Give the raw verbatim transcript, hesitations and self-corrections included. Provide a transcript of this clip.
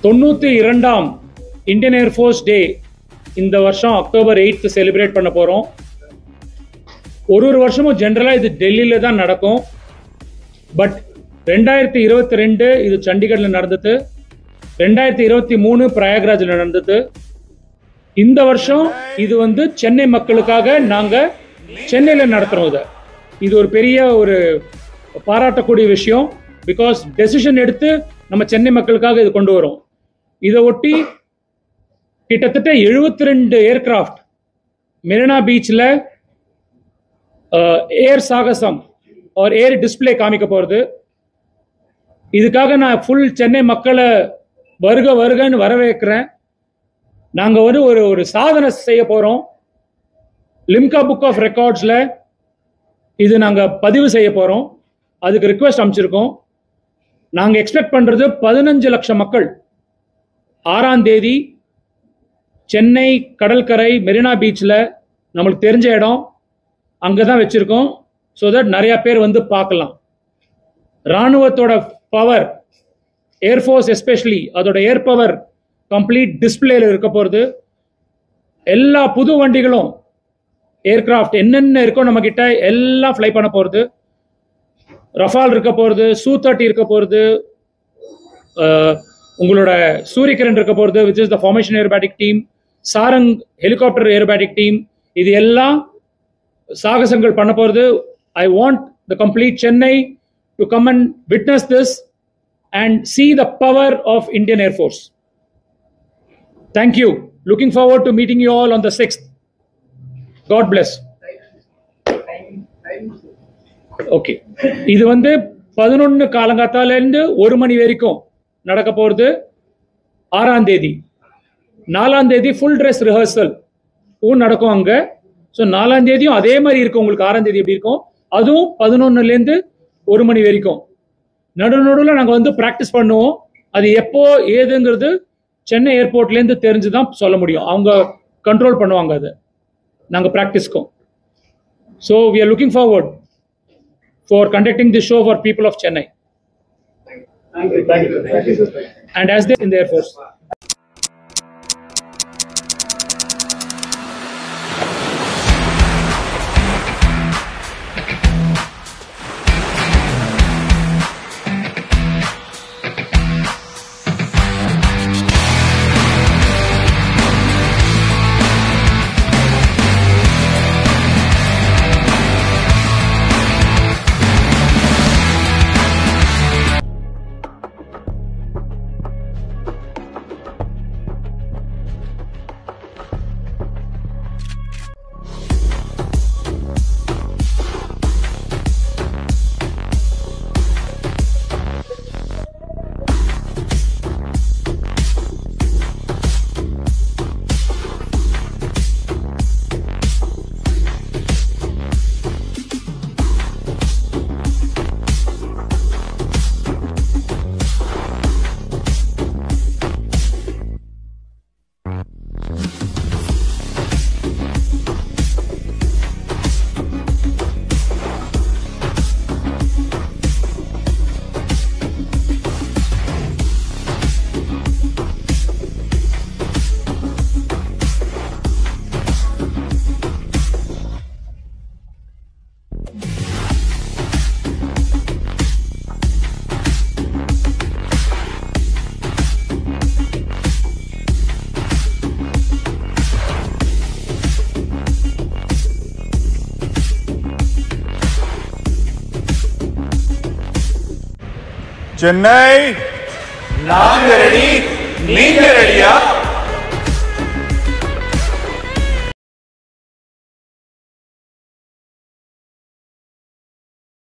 தொண்ணூற்றி இரண்டாம் Indian air force டே இந்த வருஷம் அக்டோபர் எயித்து செலிப்ரேட் பண்ண போகிறோம். ஒரு ஒரு வருஷமும் ஜென்ரலாக இது டெல்லியில் தான் நடக்கும். பட் ரெண்டாயிரத்தி இருபத்தி ரெண்டு இது சண்டிகரில் நடந்தது, ரெண்டாயிரத்தி இருபத்தி மூணு பிரயாக்ராஜில் நடந்தது. இந்த வருஷம் இது வந்து சென்னை மக்களுக்காக நாங்கள் சென்னையில் நடத்துகிறோம். இதை இது ஒரு பெரிய ஒரு பாராட்டக்கூடிய விஷயம். பிகாஸ் டெசிஷன் எடுத்து நம்ம சென்னை மக்களுக்காக இது கொண்டு வரோம். இதை ஒட்டி கிட்டத்தட்ட எழுபத்தி ரெண்டு ஏர்கிராஃப்ட் மெரினா பீச்சில் ஏர் சாகசம் ஒரு ஏர் டிஸ்பிளே காமிக்க போகிறது. இதுக்காக நான் ஃபுல் சென்னை மக்களை வருக வருகன்னு வரவேற்கிறேன். நாங்கள் வந்து ஒரு ஒரு சாதனை செய்ய போகிறோம். லிம்கா புக் ஆஃப் ரெக்கார்ட்ஸில் இது நாங்கள் பதிவு செய்ய போகிறோம். அதுக்கு ரிக்வெஸ்ட் அனுப்பிச்சிருக்கோம். நாங்கள் எக்ஸ்பெக்ட் பண்ணுறது பதினஞ்சு லட்சம் மக்கள் ஆறாம் தேதி சென்னை கடற்கரை மெரினா பீச்சில், நம்மளுக்கு தெரிஞ்ச இடம், அங்கே தான் வச்சுருக்கோம். ஸோ தட் நிறையா பேர் வந்து பார்க்கலாம். இராணுவத்தோட பவர், ஏர்ஃபோர்ஸ் எஸ்பெஷலி அதோட ஏர் பவர் கம்ப்ளீட் டிஸ்பிளேல இருக்க போகிறது. எல்லா புது வண்டிகளும் ஏர்கிராஃப்ட் என்னென்ன இருக்கோ நம்ம கிட்ட எல்லாம் ஃப்ளை பண்ண போகிறது. ரஃபால் இருக்க போகிறது, சூ தேர்ட்டி இருக்க போகிறது, உங்களோட சூரியகிரண் இருக்க போகிறது which is the formation aerobatic team, Sarang helicopter aerobatic team, இது எல்லாம் சாகசங்கள் பண்ண போகிறது. I want the complete Chennai to come and witness this and see the power of Indian Air Force. Thank you. Looking forward to meeting you all on the sixth. God bless. Okay, இது வந்து பதினொன்று காலங்காத்தாலேருந்து ஒரு மணி வரைக்கும் நடக்க போகிறது. ஆறாம் தேதி நாலாம் தேதி ஃபுல் ட்ரெஸ் ரிஹர்சல் நடக்கும் அங்கே. ஸோ நாலாம் தேதியும் அதே மாதிரி இருக்கும். உங்களுக்கு ஆறாம் தேதி எப்படி இருக்கும், அதுவும் பதினொன்னுலேருந்து ஒரு மணி வரைக்கும். நடு நடுவில் நாங்கள் வந்து ப்ராக்டிஸ் பண்ணுவோம். அது எப்போ ஏதுங்கிறது சென்னை ஏர்போர்ட்லேருந்து தெரிஞ்சு தான் சொல்ல முடியும். அவங்க கண்ட்ரோல் பண்ணுவாங்க அதை, நாங்கள் ப்ராக்டிஸ்க்கும். So we are looking forward for conducting this show for people of Chennai. Thank you. Thank you. Thank you. And as they in the Air Force. Chennai நாங்க ரெடி, நீங்க ரெடியா?